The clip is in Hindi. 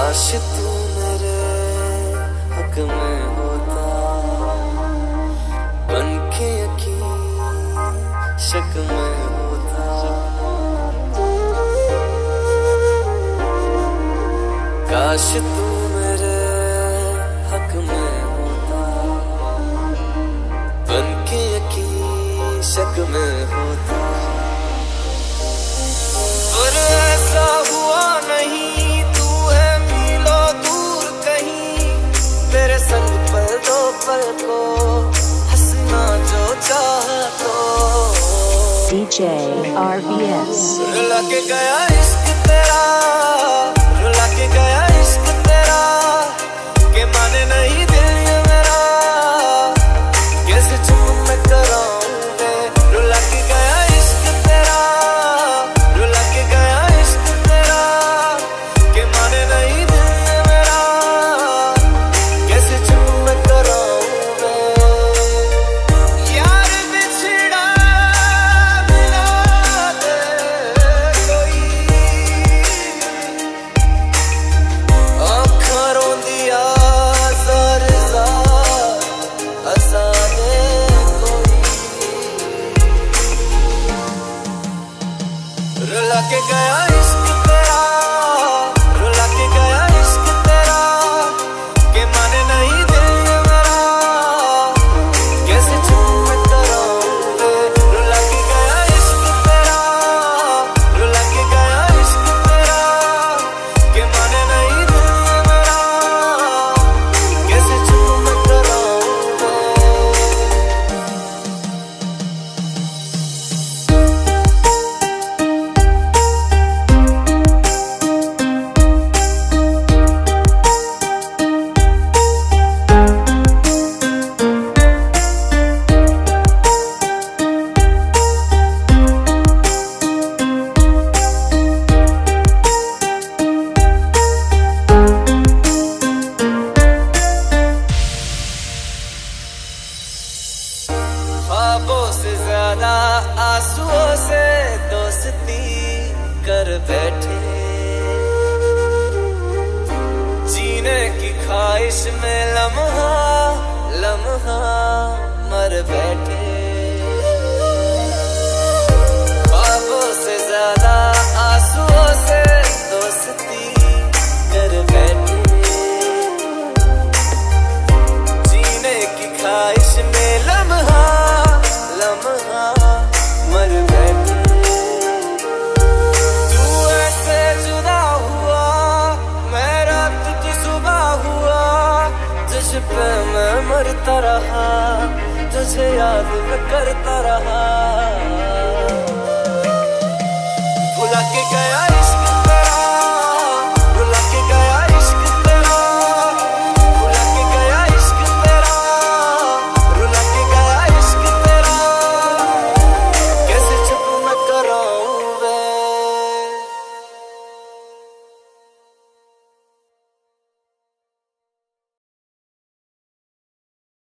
काश तू मेरे हक में होता, बनके यकीन शक में होता। काश तू मेरे हक में होता, बनके यकीन शक में होता। पर ऐसा हुआ नहीं, तू है मीलों दूर कहीं, तेरे संग पल दो पल को हंसना जो चाहा तो। DJ RVS रुला के गया इश्क तेरा, रुला के गया इश्क तेरा, के माने नहीं दिल ये मेरा, कैसे चुप मैं कराऊं मैं। रुला के गया इश्क तेरा, रुला के गया इश्क तेरा, के माने नहीं दिल ये मेरा, कैसे चुप मैं कराऊं मैं। यार बिछड़ा मिला दे कोई, आँखां रोंदिया ज़ार ज़ार हंसा दे कोई। रुला के गया इश्क तेरा, रुला के गया इश्क तेरा, के माने नहीं दिल ये मेरा, कैसे चुप मैं कराऊं मैं। रुला के गया इश्क तेरा, रुला के गया इश्क तेरा, के माने नहीं दिल ये मेरा, कैसे चुप मैं कराऊं मैं। ख्वाबों से ज्यादा आंसुओं से दोस्ती कर बैठे, जीने की ख्वाहिश में लम्हा लम्हा मर बैठे। ख्वाबों से ज्यादा आंसुओं से दोस्ती कर बैठे, जीने की ख्वाहिश में लम्हा लम्हा मर बैठे। तू ऐसे जुदा हुआ, मैं रात की सुबह हुआ, तुझ पे मैं मरता रहा, तुझे याद मैं करता रहा। भुला के गया